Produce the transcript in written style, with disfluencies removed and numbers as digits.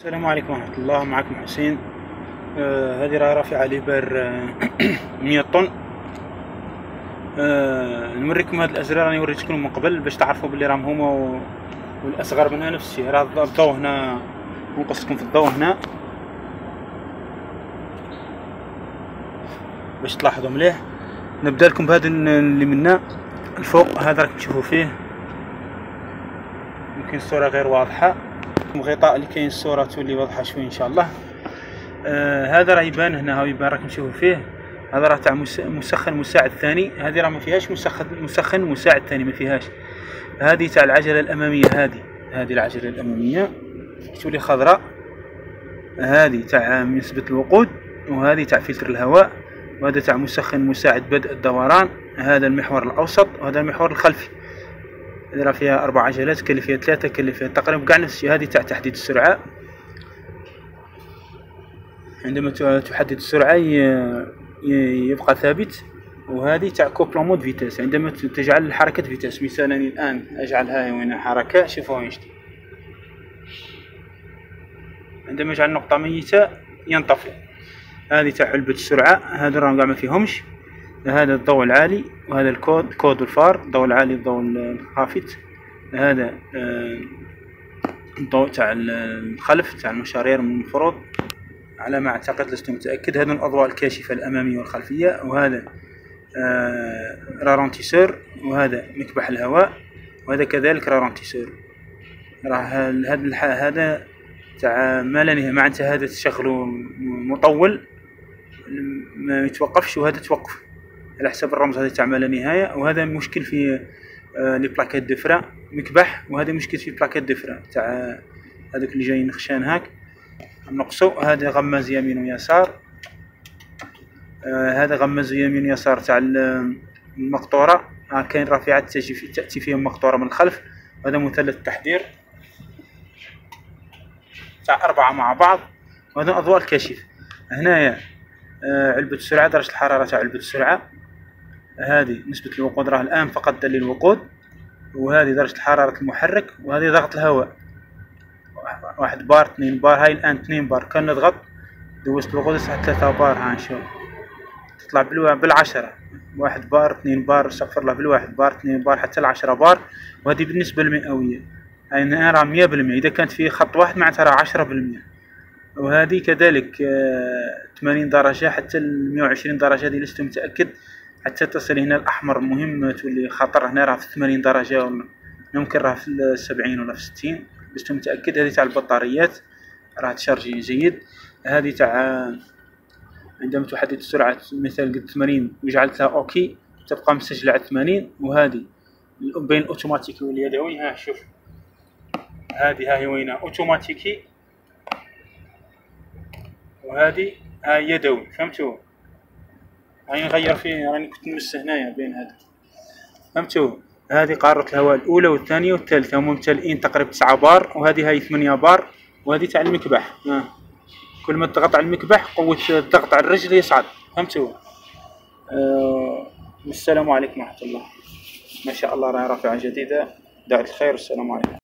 السلام عليكم ورحمة الله. معكم حسين. هذه راه رافعة ليبر 100 طن. نوريكم هاد الأزرار راني وريتكم من قبل باش تعرفوا بلي راهم هما والأصغر منها نفس الشيء. راه الضوء هنا نقصكم في الضوء هنا باش تلاحظوا مليح. نبدا لكم بهذا اللي منا الفوق، هذا راكم تشوفوا فيه يمكن الصورة غير واضحة، الغطاء اللي كاين الصورة تولي واضحة شوي ان شاء الله. هذا راه يبان هنا، هاو يبان راكم تشوفوا فيه. هذا راه تاع مسخن مساعد ثاني. هذه راه ما فيهاش مسخن مساعد ثاني، ما فيهاش. هذه تاع العجلة الأمامية، هذه العجلة الأمامية تولي خضراء. هذه تاع نسبة الوقود، وهذه تاع فلتر الهواء، وهذا تاع مسخن مساعد بدء الدوران. هذا المحور الأوسط وهذا المحور الخلفي. هذه راه فيها 4 عجلات، كاين اللي فيها 3، كاين اللي فيها تقريبا كاع نفس الشيء. هذه تاع تحديد السرعة، عندما تحدد السرعة يبقى ثابت. وهذه تاع كوبلون مود فيتاس، عندما تجعل حركة فيتاس. مثلا الآن أجعلها وين حركة، شوفوا وين يشتي. عندما أجعل نقطة ميتة ينطفئ. هذه تاع علبة السرعة، هذا راهم قاع ما فيهمش. هذا الضوء العالي، وهذا كود الفار، الضوء العالي الضوء الخافت. هذا الضوء تاع الخلف تاع المشارير من المفروض على ما أعتقد، لست متأكد. هذه الأضواء الكاشفة الأمامية والخلفية. وهذا رالونتيسور، وهذا مكبح الهواء، وهذا كذلك رالونتيسور. راه هذا تاع ما لا نهاية، معناتها هذا تشغله مطول ما يتوقفش، وهذا توقف على حسب الرمز. هذا تاع ما لا نهاية. وهذا مشكل في لي بلاكيت دو فرا مكبح، وهذا مشكل في بلاكيت دو فرا تاع هذوك اللي جايين نخشان هاك نقصو. هذا غماز يمين ويسار. هذا غماز يمين ويسار تاع المقطورة. كاين رافعات تأتي فيهم مقطورة من الخلف. وهذا مثلث التحذير تاع 4 مع بعض. وهذا أضواء الكاشف. هنايا علبة السرعة، درجة الحرارة تاع علبة السرعة. هذه نسبة الوقود، راه الآن فقط دليل الوقود. وهذه درجة حرارة المحرك، وهذه ضغط الهواء. 1 بار 2 بار. هاي الآن 2 بار. كان نضغط دوزت الوقود صح 3 بار. ها نشوف تطلع بالعشرة. 1 بار 2 بار، استغفر الله، بالواحد بار 2 بار حتى 10 بار. وهذه بالنسبة المئوية. هاي هنا راه 100%. إذا كانت في خط واحد معناتها راه 10%. وهذه كذلك 80 درجة حتى 120 درجة. هذه لست متأكد حتى تصل هنا الأحمر. المهم تولي خطر هنا راه في 80 درجة، ممكن راه في 70 ولا في 60، لست متأكد. هذه تاع البطاريات راه تشارجي جيد. هذه تاع عندما تحدد السرعة، مثال قلت 80 وجعلتها اوكي تبقى مسجلة على 80. وهذه بين الاوتوماتيكي واليدوي. ها شوف، هذه هاي وينها اوتوماتيكي، وهذه هاي يدوي. فهمتوا؟ هاي نغير فيه، راني كنت نمس هنايا بين هذا. فهمتوا؟ هذه قارة الهواء الأولى والثانية والثالثة، هم ممتلئين تقريبا 9 بار. وهذه هاي 8 بار. وهذه تاع المكبح. كل ما تضغط على المكبح قوة الضغط على الرجل يصعد. فهمتوا؟ السلام عليكم ورحمة الله. ما شاء الله راهي رافعة جديدة. دعوة الخير والسلام عليكم.